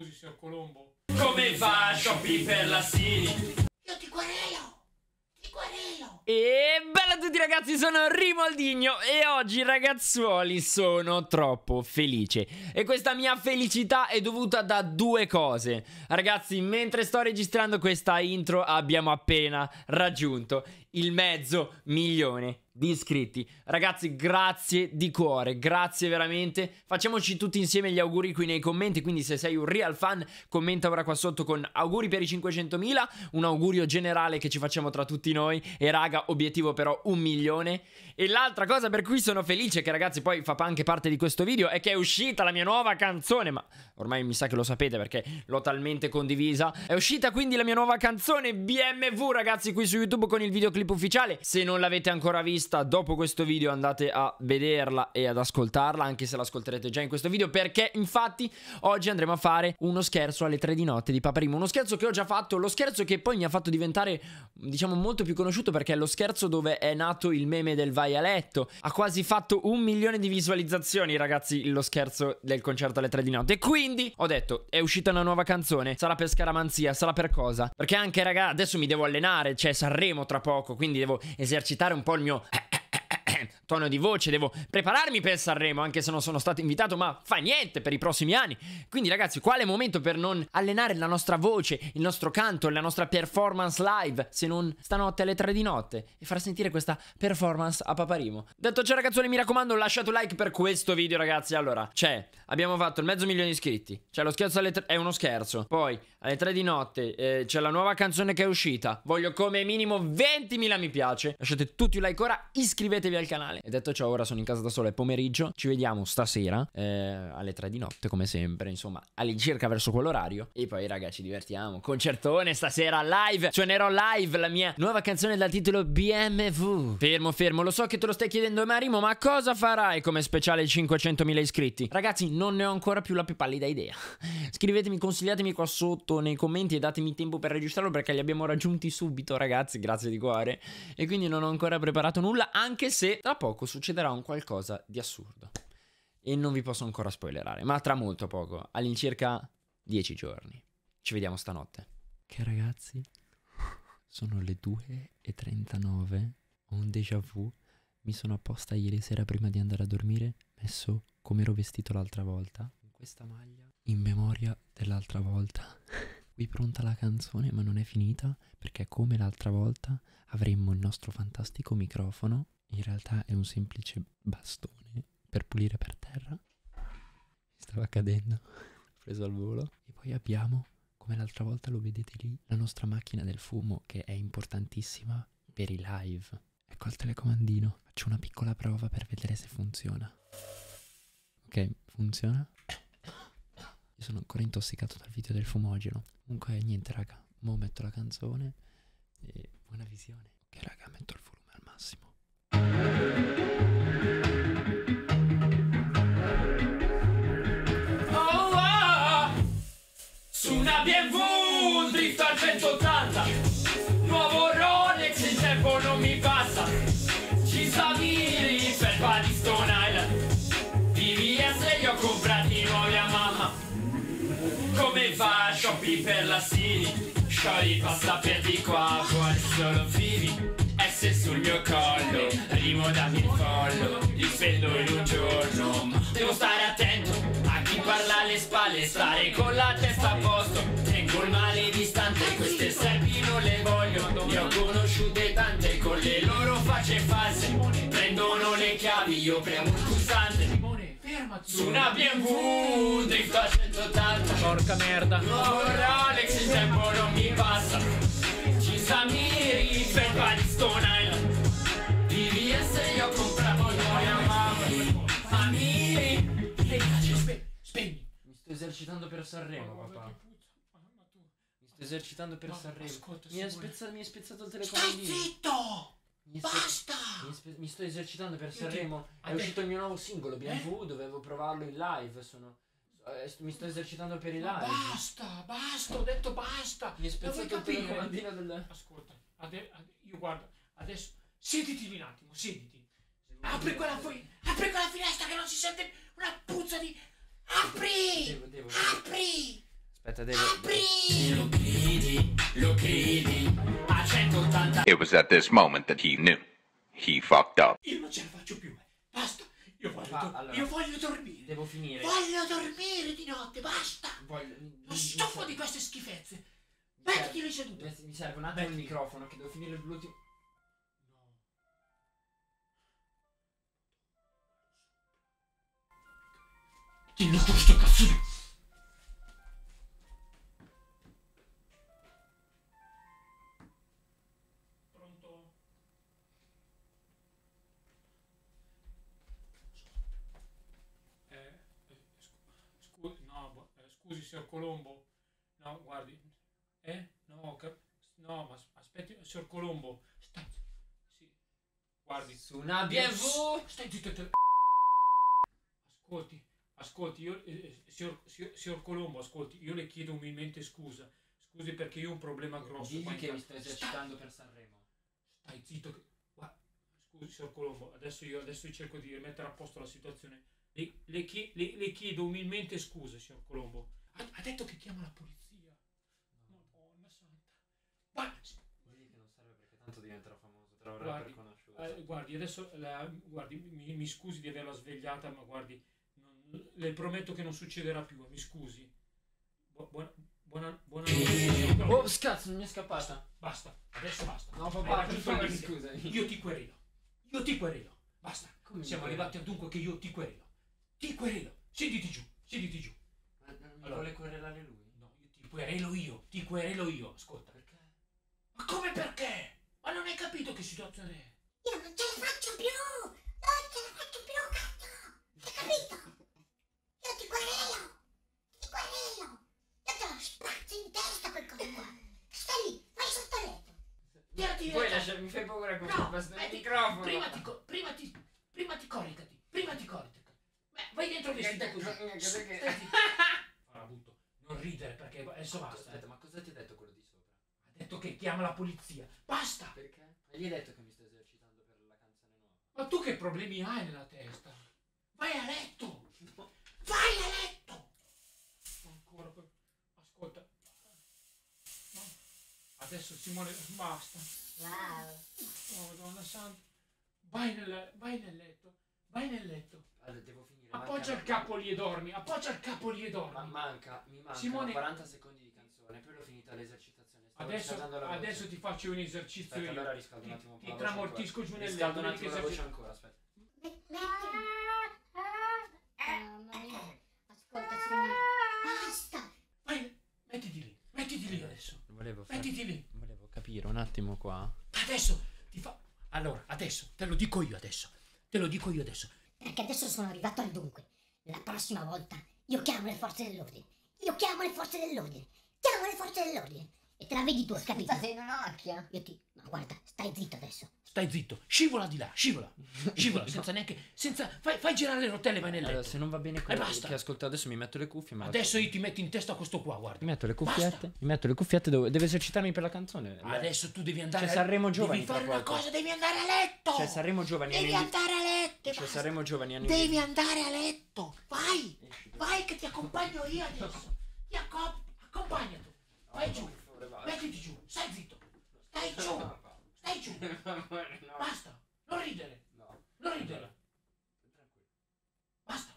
Scusi, signor Colombo. Come fa Shopee per la Siri? Io ti querelo! Ti querelo! E bella a tutti ragazzi, sono Rimoldigno e oggi ragazzuoli sono troppo felice. E questa mia felicità è dovuta da due cose. Ragazzi, mentre sto registrando questa intro abbiamo appena raggiunto il 500.000 di iscritti. Ragazzi, grazie di cuore, grazie veramente. Facciamoci tutti insieme gli auguri qui nei commenti, quindi se sei un real fan commenta ora qua sotto con auguri per i 500.000, un augurio generale che ci facciamo tra tutti noi. E raga, obiettivo però 1 milione. E l'altra cosa per cui sono felice, che ragazzi poi fa anche parte di questo video, è che è uscita la mia nuova canzone. Ma ormai mi sa che lo sapete perché l'ho talmente condivisa. È uscita quindi la mia nuova canzone BMW, ragazzi, qui su YouTube con il videoclip ufficiale. Se non l'avete ancora vista, dopo questo video andate a vederla e ad ascoltarla, anche se l'ascolterete già in questo video, perché infatti oggi andremo a fare uno scherzo alle 3 di notte di Paperimo. Uno scherzo che ho già fatto, lo scherzo che poi mi ha fatto diventare, diciamo, molto più conosciuto, perché è lo scherzo dove è nato il meme del vai a letto. Ha quasi fatto 1 milione di visualizzazioni, ragazzi, lo scherzo del concerto alle 3 di notte. E quindi ho detto, è uscita una nuova canzone, sarà per scaramanzia, sarà per cosa? Perché anche, raga, adesso mi devo allenare, c'è Sanremo tra poco, quindi devo esercitare un po' il mio tono di voce, devo prepararmi per Sanremo, anche se non sono stato invitato, ma fa niente per i prossimi anni. Quindi ragazzi, quale momento per non allenare la nostra voce, il nostro canto, la nostra performance live, se non stanotte alle 3 di notte, e far sentire questa performance a Paperimo. Detto ciò ragazzuoli, mi raccomando, lasciate un like per questo video, ragazzi. Allora, abbiamo fatto il 500.000 di iscritti, c'è lo scherzo alle 3, è uno scherzo. Poi alle 3 di notte c'è la nuova canzone che è uscita, voglio come minimo 20.000 mi piace. Lasciate tutti un like ora, iscrivetevi al canale. E detto ciò, ora sono in casa da solo, è pomeriggio. Ci vediamo stasera alle 3 di notte, come sempre, insomma, all'incirca verso quell'orario. E poi, raga, ci divertiamo. Concertone stasera live. Suonerò live la mia nuova canzone dal titolo BMW. Fermo, lo so che te lo stai chiedendo, ma Rimo, ma cosa farai come speciale 500.000 iscritti? Ragazzi, non ne ho ancora più la più pallida idea. Scrivetemi, consigliatemi qua sotto nei commenti e datemi tempo per registrarlo, perché li abbiamo raggiunti subito, ragazzi, grazie di cuore. E quindi non ho ancora preparato nulla, anche se tra poco succederà un qualcosa di assurdo e non vi posso ancora spoilerare, ma tra molto poco, all'incirca 10 giorni. Ci vediamo stanotte. Che ragazzi, sono le 2:39, ho un déjà vu. Mi sono apposta ieri sera prima di andare a dormire messo come ero vestito l'altra volta, con questa maglia in memoria dell'altra volta. Qui pronta la canzone, ma non è finita, perché come l'altra volta avremmo il nostro fantastico microfono. In realtà è un semplice bastone per pulire per terra. Mi stava cadendo, l'ho preso al volo. E poi abbiamo, come l'altra volta lo vedete lì, la nostra macchina del fumo, che è importantissima per i live. Ecco il telecomandino. Faccio una piccola prova per vedere se funziona. Ok, funziona. Io sono ancora intossicato dal video del fumogeno. Comunque niente, raga, mo metto la canzone e buona visione. Ok, raga, metto il volume al massimo. Oh, oh, su una BMW drift al 180, nuovo Rolex, il tempo non mi passa. Ci Saviri per Stone Island, VVS li ho comprati nuovi a mamma. Come fa Shopee per la Siri? Sciogli passa per di qua, vuole solo vivi. S sul mio collo, Rimo dammi il follow, li spendo in un giorno, ma devo stare attento a chi parla alle spalle, stare con la testa a posto. Tengo il male distante, queste serpi non le voglio, ne ho conosciute tante con le loro facce false. Prendono le chiavi, io premo il pulsante. Su una BMW drift a 180, Porca merda. nuovo Rolex, il tempo non mi passa. Ci Samiri per Stone Island, VVS io compravo noi a mamma. Amiri, spegni. Mi sto esercitando per Sanremo, papà. Mi sto esercitando per Sanremo. ascolta, Mi hai spezzato il telecomandino. Stai zitto! Basta! Mi sto esercitando per Io ti- Sanremo. È uscito il mio nuovo singolo, BMW, dovevo provarlo in live. Mi sto esercitando per i live. Basta, ho detto basta. Mi è Lo vuoi spezzato il capire? telecomandino del... Ascolta, io guarda, adesso sediti lì un attimo, sediti. Apri quella finestra che non si sente una puzza di... Apri! Devo. Apri! Aspetta, devo... Apri! Lo credi, a 180 It was at this moment that he knew. He fucked up. Io non ce la faccio più, basta. Io voglio, allora, io voglio dormire. devo finire. Voglio dormire di notte, basta! Sono stufo di queste schifezze. Mettiti lì seduto. Mi serve un attimo il microfono che devo finire l'ultimo. Dillo questo cazzo di... Pronto? Scusi, no, scusi, signor Colombo. No, guardi. No, no, ma aspetti, signor Colombo. Sì. Guardi. Su una BMW. Stai zitto. Ascolti, io, signor Colombo, ascolti, io le chiedo umilmente scusa. Scusi perché io ho un problema grosso. Digli qua in che casa. mi sto esercitando per Sanremo. Stai zitto. Scusi, signor Colombo, adesso io cerco di rimettere a posto la situazione. Le chiedo umilmente scusa, signor Colombo. Ha detto che chiama la polizia. Madonna santa. Vuol dire che non serve perché tanto diventerà famoso, te l'avrà Guardi, riconosciuto. guardi, adesso guardi, mi scusi di averla svegliata, ma guardi, le prometto che non succederà più, mi scusi. Buona notte. Oh, scazzo, non mi è scappata. Basta, adesso basta. No, papà, Hai per raggiunto il favore, limite. scusami. Io ti querelo. Basta. Come Siamo mi arrivati al dunque che io ti querelo. Ti querelo. Siediti giù. Ma non mi Allora. vuole querelare lui? No, ti querelo io. Ascolta. Perché? Ma come perché? Ma non hai capito che situazione è? Io non ce la faccio più! Non ce la faccio più, cazzo! Hai capito? Io ti querelo! Io te lo spazzo in testa quel coso qua! Stai lì, vai sotto il letto! Tirati Poi via. mi fai paura con No, questo metti- microfono. prima ti coricati. Beh, vai dentro vestita così. Che- Stai zitto. Farabutto. Non ridere perché adesso basta. Aspetta, ma cosa ti ha detto quello di sopra? Ha detto che chiama la polizia. Basta. Perché? Ma gli hai detto che mi sto esercitando per la canzone nuova. Ma tu che problemi hai nella testa? Vai a letto. No. Vai a letto. Ancora. Ascolta. No. Adesso Simone, basta. Oh, Madonna santa. Vai nel letto. Allora, devo finire. Appoggia il capo lì e dormi. Ma mi mancano Simone- 40 secondi di canzone, poi l'ho finita l'esercitazione. Stavo riscaldando la voce. Adesso ti faccio un esercizio Aspetta, io. allora riscaldo un attimo un po' Ti la voce tramortisco giù ancora. nel Riscaldo un letto. attimo la voce ancora, aspetta. Mamma mia! Ascolta, Simone! Basta! Vai, mettiti lì adesso. Volevo capire un attimo qua. Adesso ti fa. Allora, adesso te lo dico io adesso. Perché adesso sono arrivato al dunque. La prossima volta io chiamo le forze dell'ordine. E te la vedi tu, capito? Sei in un occhio. No, guarda, stai zitto adesso. Stai zitto, scivola di là, scivola, senza neanche. Fai girare le rotelle, vai nel letto. Allora, se non va bene quello basta. che ascolto adesso mi metto le cuffie. Ma Adesso io ti metto in testa questo qua, guarda. mi metto le Basta. cuffiette, devo esercitarmi per la canzone. Adesso tu devi andare C'è Sanremo Giovani Devi fare tra una poco. cosa, devi andare a letto. C'è Sanremo Giovani. Devi andare a letto. C'è basta. Sanremo Giovani anni Devi andare a letto. Vai. Esci, Vai che ti accompagno io adesso. Accompagna tu. Vai giù. per favore, vai. Mettiti giù, stai zitto. Stai giù. No. Basta. Non ridere. No. Non ridere. Tranquillo. Basta.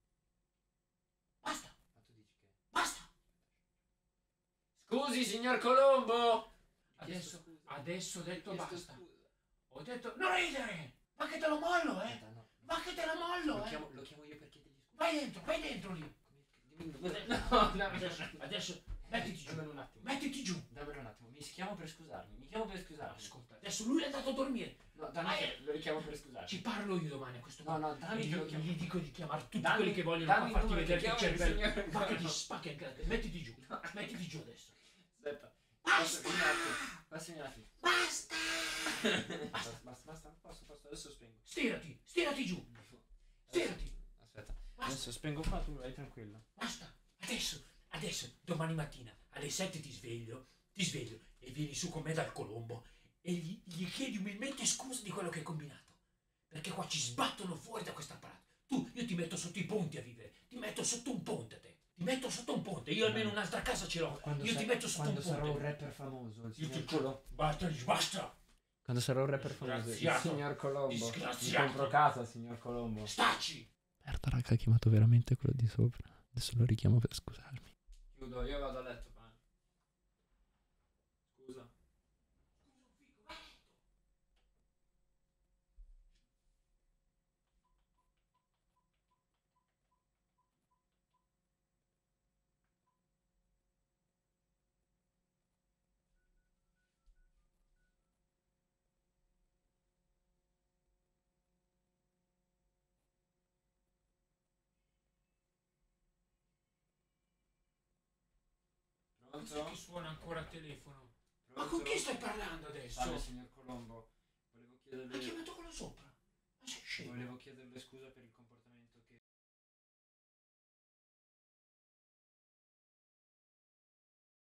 Ma tu dici che... Basta. Scusi, signor Colombo! Adesso ho detto Chiesto basta. scusa. Ho detto non ridere. Ma che te lo mollo, Aspetta, no. Ma che te lo mollo, Lo chiamo io per chiedergli scusa. Vai dentro lì. No, Adesso mettiti giù. dammelo un attimo. Mettiti giù. Dammelo un attimo. Mi chiamo per scusarmi. Ascolta, adesso lui è andato a dormire. No, dammi che lo richiamo per scusarmi. Ci parlo io domani a questo No, punto. no, dammi E che io lo chiamo. gli dico di chiamare tutti Dammi- quelli che vogliono dammi il farti numero, vedere il chiamo il cervello. signor- Ma che ti spacca il cazzo. Mettiti giù. Mettiti giù adesso. Aspetta. Basta. Passami un attimo. Basta. Basta. Posso. Adesso spengo. Stirati giù. Stirati. Aspetta. Basta. Adesso spengo qua, tu vai tranquillo. Basta. Adesso, domani mattina alle 7 ti sveglio e vieni su con me dal Colombo e gli chiedi umilmente scusa di quello che hai combinato. Perché qua ci sbattono fuori da questa apparato. Io ti metto sotto i ponti a vivere. Ti metto sotto un ponte a te. Ti Ti metto sotto un ponte, io almeno un'altra casa ce l'ho. Io ti metto sotto un ponte. Quando sarò un rapper famoso, il Io signor ti Colombo. basta. Quando sarò un rapper famoso, il Disgraziato. signor Colombo. Mi Disgraziato. compro casa, signor Colombo. Stacci. Merda, raga, ha chiamato veramente quello di sopra. Adesso lo richiamo per scusarmi. Chiudo, io vado a letto, pane. Scusa. Pensa che suona ancora il telefono. Ma Pronto? con chi stai parlando adesso? Salve, signor Colombo. Volevo Ha chiederle... chiamato quello sopra. Ma sei scemo? Volevo chiederle scusa per il comportamento